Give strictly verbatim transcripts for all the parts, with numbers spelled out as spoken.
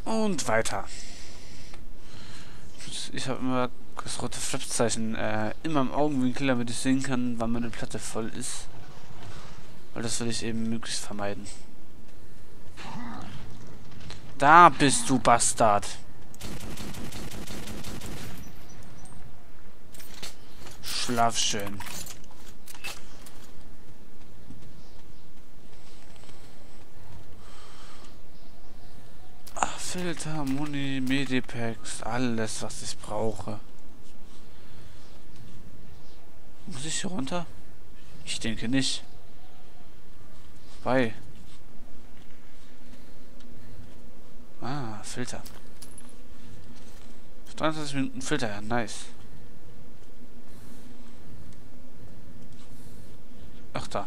Und weiter. Ich habe immer das rote Flapszeichen äh, immer im Augenwinkel, damit ich sehen kann, wann meine Platte voll ist. Weil das will ich eben möglichst vermeiden. Da bist du, Bastard. Schlaf schön. Ach, Filter, Muni, Medipacks, alles, was ich brauche. Muss ich hier runter? Ich denke nicht. Bei. Ah, Filter. dreiundzwanzig Minuten Filter, ja, nice. Ach, da.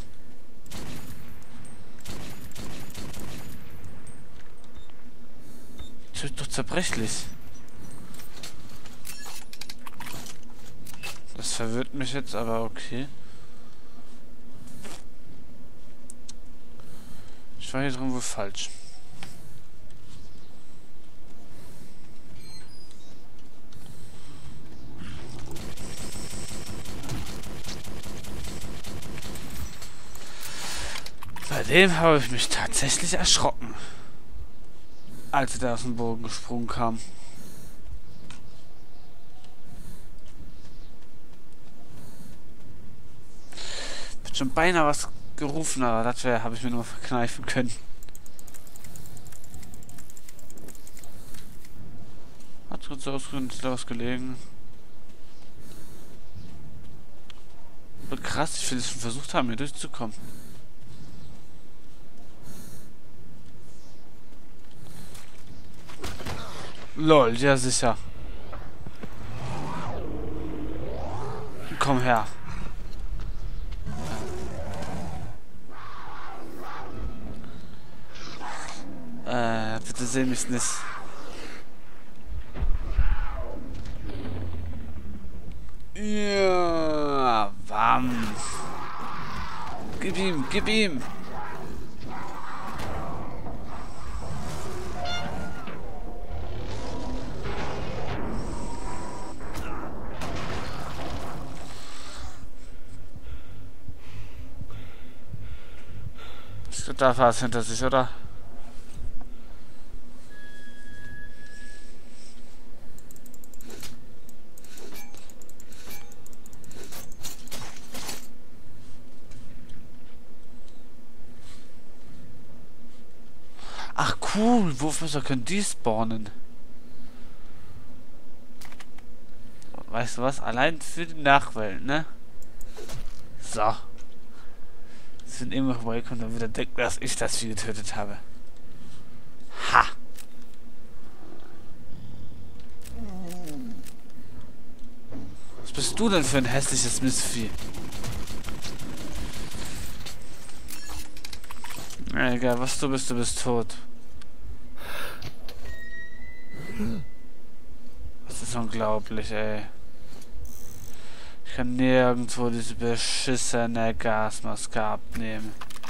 Das wird doch zerbrechlich. Das verwirrt mich jetzt, aber okay. Ich war hier drin wohl falsch. Bei dem habe ich mich tatsächlich erschrocken, als er da aus dem Boden gesprungen kam. Ich hab schon beinahe was gerufen, aber das wäre, habe ich mir nur verkneifen können. Hat kurz ausgerührt, ist da was gelegen. Aber krass, ich will es schon versucht haben, hier durchzukommen. Lol, ja sicher. Komm her. Äh, bitte seh mich nicht. Ja, warm. Gib ihm, gib ihm. Da war es hinter sich, oder? Ach cool, Wurfmesser können die spawnen. Weißt du was? Allein für die Nachwelt, ne? So. Wenn immer vorbeikommt, dann wieder denken, dass ich das Vieh getötet habe. Ha! Was bist du denn für ein hässliches Mistvieh? Na, egal, was du bist, du bist tot. Das ist unglaublich, ey. Ich kann nirgendwo diese beschissene Gasmaske abnehmen.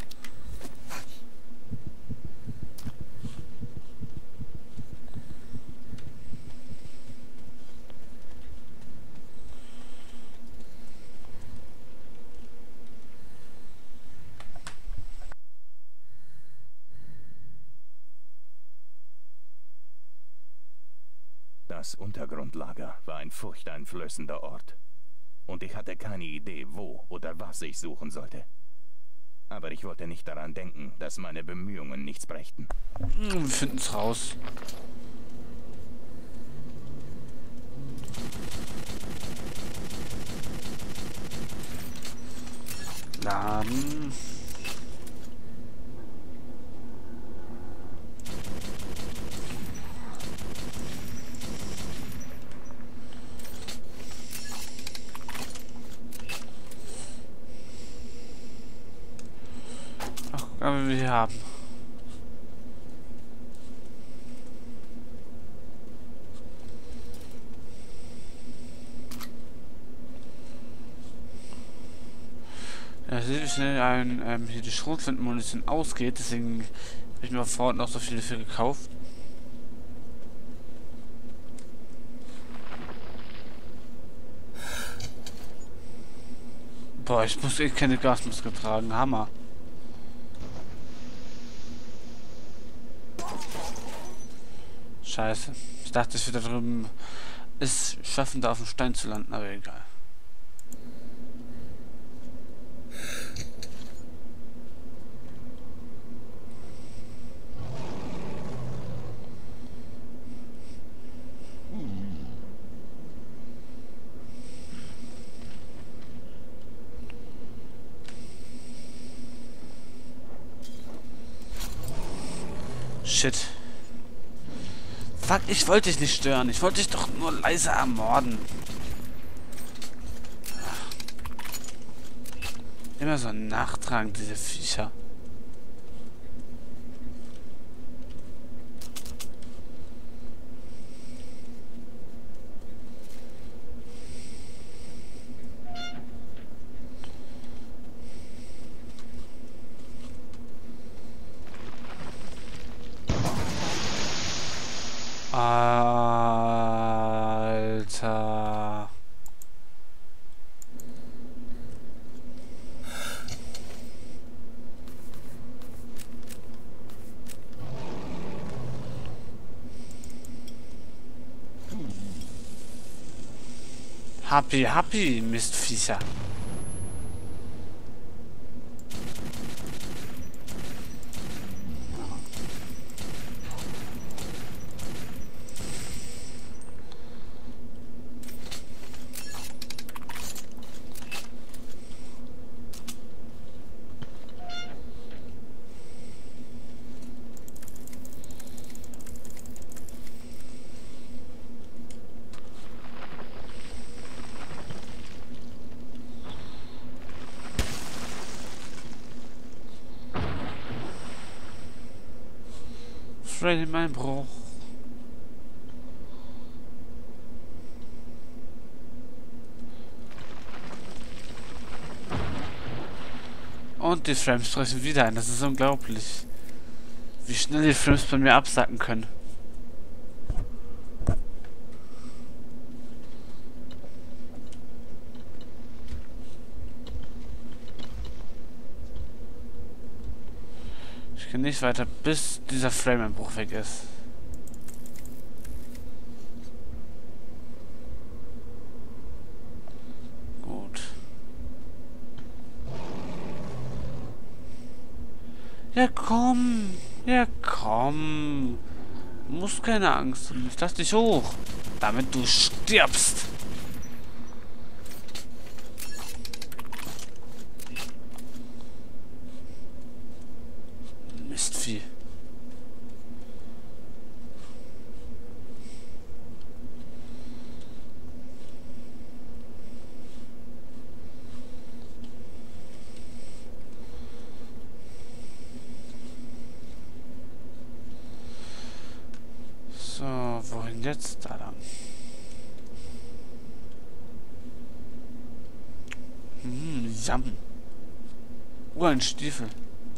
Das Untergrundlager war ein furchteinflößender Ort. Und ich hatte keine Idee, wo oder was ich suchen sollte. Aber ich wollte nicht daran denken, dass meine Bemühungen nichts brächten. Wir finden es raus. Laden. Aber wir haben. Ja, seht wie schnell ein, ähm, hier die Schrotflintenmunition ausgeht, deswegen habe ich mir vor Ort noch so viele für gekauft. Boah, ich muss eh keine Gasmaske tragen. Hammer. Scheiße. Ich dachte, ich würde da drüben es schaffen, da auf dem Stein zu landen, aber egal. Shit. Fuck, ich wollte dich nicht stören. Ich wollte dich doch nur leise ermorden. Immer so nachtragend, diese Viecher. Alter. Happy, happy, Mistviecher. Freddy, mein Bruch. Und die Frames brechen wieder ein. Das ist unglaublich. Wie schnell die Frames bei mir absacken können. Ich gehe nicht weiter, bis dieser Frame-Einbruch weg ist. Gut. Ja, komm. Ja, komm. Du musst keine Angst haben. Ich lass dich hoch. Damit du stirbst. Mistvieh. So, wohin jetzt? Da lang. Hm, Jam. Oh, ein Stiefel.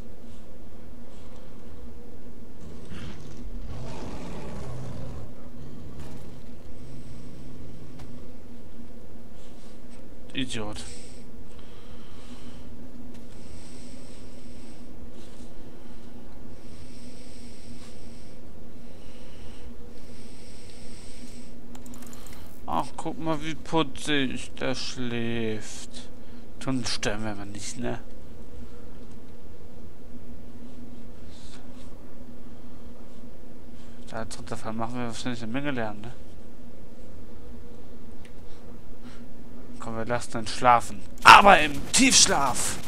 Idiot. Ach, guck mal, wie putzig der schläft. Tun sterben wir mal nicht, ne? Da als dritter Fall machen wir wahrscheinlich eine Menge lernen, ne? Komm, wir lassen ihn schlafen. Aber im Tiefschlaf!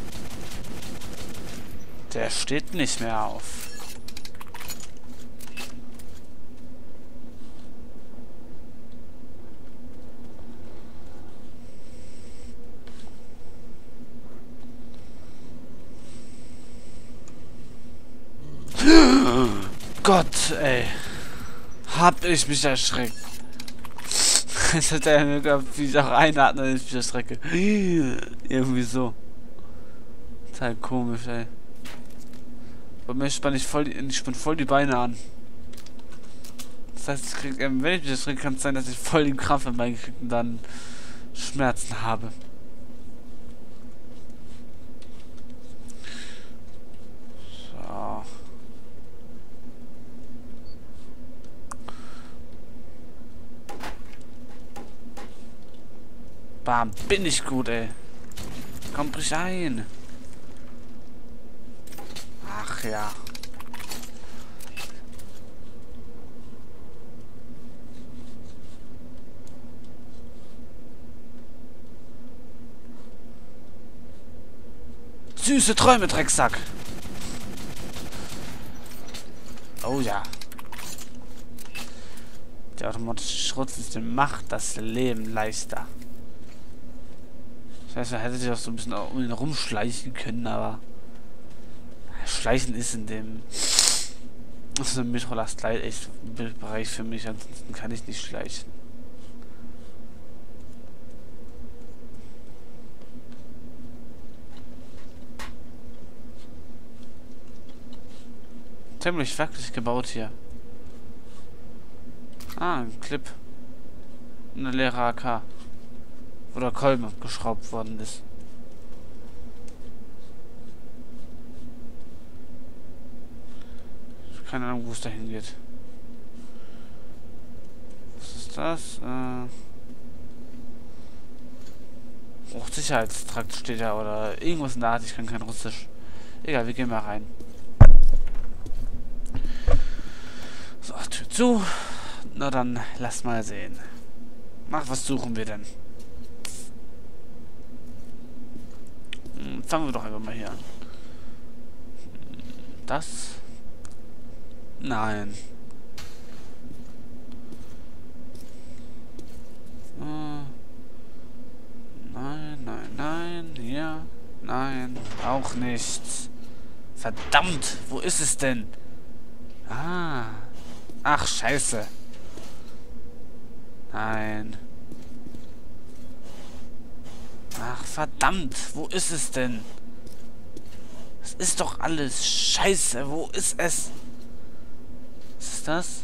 Der steht nicht mehr auf. Gott, ey. Hab ich mich erschreckt. Jetzt hat er mir gehabt, wie ich auch einatme, wenn ich mich erschrecke. Irgendwie so. Total komisch, ey. Bei mir spanne ich voll die, ich spann voll die Beine an. Das heißt, ich krieg, wenn ich mich erschrecke, kann es sein, dass ich voll den Krampf im Bein kriege und dann Schmerzen habe. Bam, bin ich gut, ey. Komm, brich ein. Ach ja. Süße Träume, Drecksack. Oh ja. Der automatische Schrotsystem macht das Leben leichter. Das heißt, man hätte sich auch so ein bisschen um ihn rumschleichen können, aber Schleichen ist in dem das ist ein Metro Last Light echt ein Bereich für mich, ansonsten kann ich nicht schleichen. Ziemlich wackelig gebaut hier. Ah, ein Clip. Eine leere A K. Wo der Kolben geschraubt worden ist. Keine Ahnung, wo es dahin geht. Was ist das? Äh oh, Sicherheitstrakt steht da oder irgendwas in der Art. Ich kann kein Russisch. Egal, wir gehen mal rein. So, Tür zu. Na dann, lass mal sehen. Ach, was suchen wir denn? Hm, fangen wir doch einfach mal hier an. Das? Nein. Äh, nein, nein, nein. Hier. Nein. Auch nichts. Verdammt, wo ist es denn? Ah. Ach, scheiße. Nein. Ach, verdammt. Wo ist es denn? Das ist doch alles scheiße. Wo ist es? Was ist das?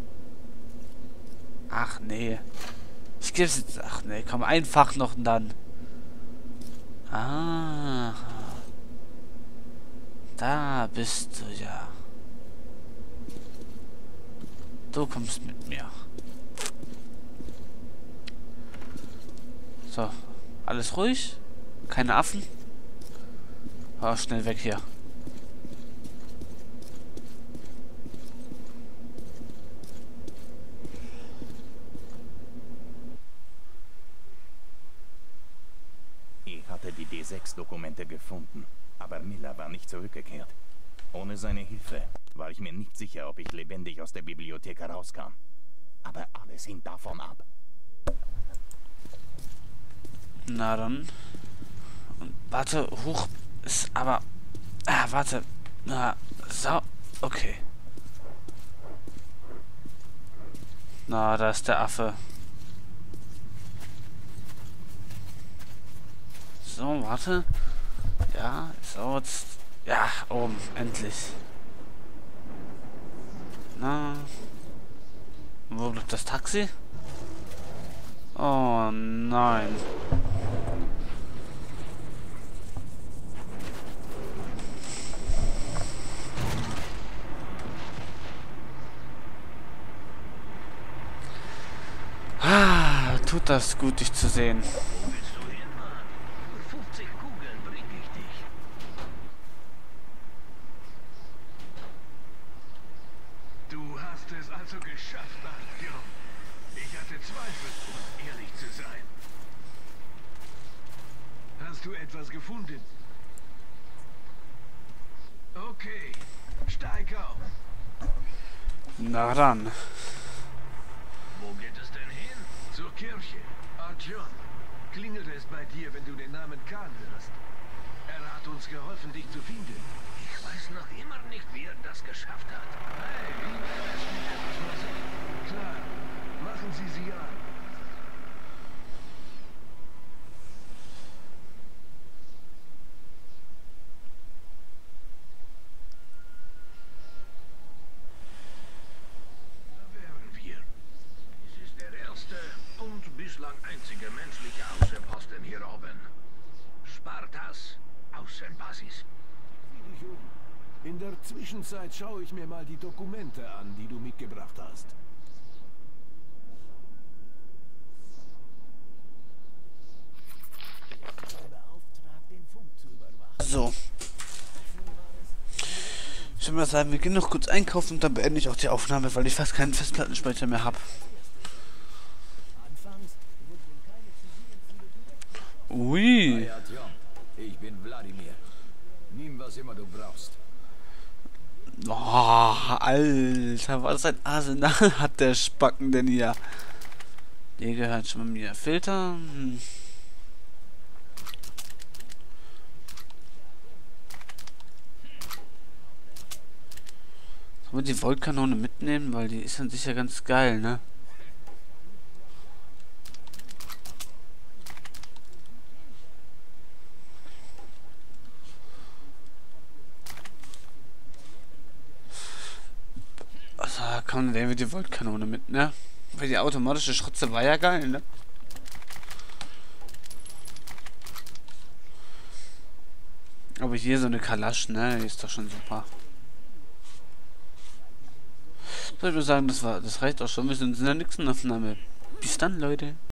Ach, nee. Ich geb's jetzt... Ach, nee. Komm, einfach noch und dann. Ah. Da bist du ja. Du kommst mit mir. So. Alles ruhig? Keine Affen? Oh, schnell weg hier. Ich hatte die D sechs Dokumente gefunden, aber Miller war nicht zurückgekehrt. Ohne seine Hilfe war ich mir nicht sicher, ob ich lebendig aus der Bibliothek herauskam. Aber alles hing davon ab. Na dann. Und warte, hoch ist aber... Ah, warte. Na, so. Okay. Na, da ist der Affe. So, warte. Ja, so jetzt... Ja, oben, endlich. Na. Wo bleibt das Taxi? Oh nein. Ah, tut das gut, dich zu sehen. Wo willst du hin, Mann? Für fünfzig Kugeln bring ich dich. Du hast es also geschafft, Artyom. Ich hatte Zweifel, um ehrlich zu sein. Hast du etwas gefunden? Okay, steig auf. Na dann. Wo geht es denn hin? Zur Kirche. Artyom, klingelt es bei dir, wenn du den Namen Khan hörst? Er hat uns geholfen, dich zu finden. Ich weiß noch immer nicht, wie er das geschafft hat. Hey, wie wäre es mit etwas Musik? Klar, machen Sie sie an. Da wären wir. Dies ist der erste und bislang einzige menschliche Außenposten hier oben. Spartas, Außenbasis. Sieh dich um. In der Zwischenzeit schaue ich mir mal die Dokumente an, die du mitgebracht hast. So. Ich würde mal sagen, wir gehen noch kurz einkaufen und dann beende ich auch die Aufnahme, weil ich fast keinen Festplattenspeicher mehr habe. Ui. Ich bin Wladimir. Nimm, was immer du brauchst. Oh, Alter, was ein Arsenal hat der Spacken denn hier? Der gehört schon mal mir. Filter. Hm. Sollen wir die Voltkanone mitnehmen? Weil die ist dann sicher ganz geil, ne? Also, komm, nehmen wir die Voltkanone mit, ne? Weil die automatische Schrotze war ja geil, ne? Aber hier so eine Kalasch, ne? Die ist doch schon super. Ich würde sagen, das war, das reicht auch schon. Wir sind in der nächsten Aufnahme. Bis dann, Leute.